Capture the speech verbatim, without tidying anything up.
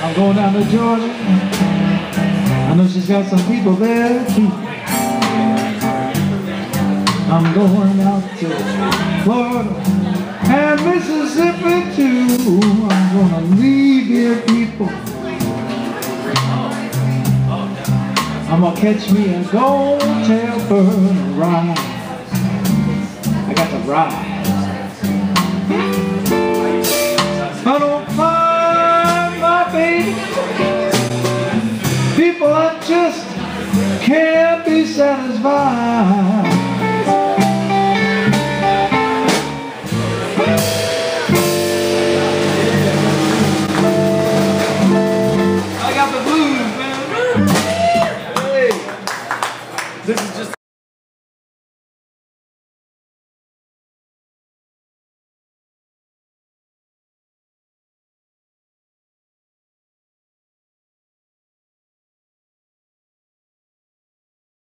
I'm going down to Georgia. I know she's got some people there too. I'm going out to Florida and Mississippi too. I'm gonna leave here, people. I'm gonna catch me a gold tail bird and ride. I got to ride. I don't find my baby. People, I just can't be satisfied.